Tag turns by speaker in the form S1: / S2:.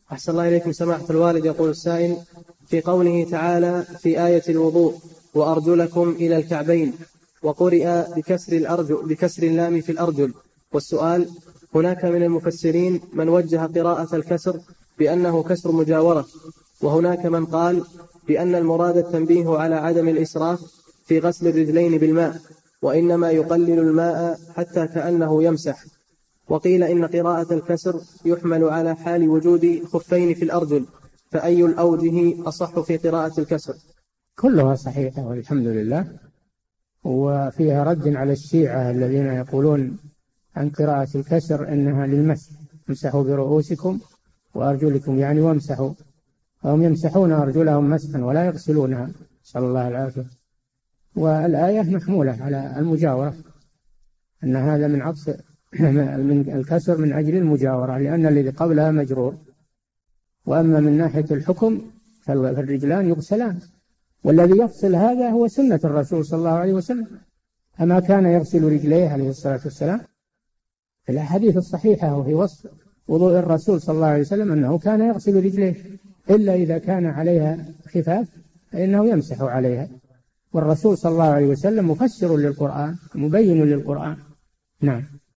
S1: أحسن الله إليكم سماحة الوالد. يقول السائل: في قوله تعالى في آية الوضوء وأرجلكم إلى الكعبين، وقرئ بكسر اللام في الأرجل. والسؤال: هناك من المفسرين من وجه قراءة الكسر بأنه كسر مجاورة، وهناك من قال بأن المراد التنبيه على عدم الإسراف في غسل الرجلين بالماء، وإنما يقلل الماء حتى كأنه يمسح. وقيل إن قراءة الكسر يحمل على حال وجود خفين في الأرجل، فأي الأوجه أصح في قراءة الكسر؟
S2: كلها صحيحة والحمد لله، وفيها رد على الشيعة الذين يقولون عن قراءة الكسر أنها للمسح، امسحوا برؤوسكم وأرجلكم، يعني وامسحوا، هم يمسحون أرجلهم مسحا ولا يغسلونها، نسأل الله العافية. والآية محمولة على المجاورة، أن هذا من عطف من الكسر من أجل المجاورة، لأن الذي قبلها مجرور. وأما من ناحية الحكم فالرجلان يغسلان، والذي يفصل هذا هو سنة الرسول صلى الله عليه وسلم. أما كان يغسل رجليه عليه الصلاة والسلام في الأحاديث الصحيحة، وهي وصف وضوء الرسول صلى الله عليه وسلم أنه كان يغسل رجليه، إلا إذا كان عليها خفاف فإنه يمسح عليها. والرسول صلى الله عليه وسلم مفسر للقرآن مبين للقرآن. نعم.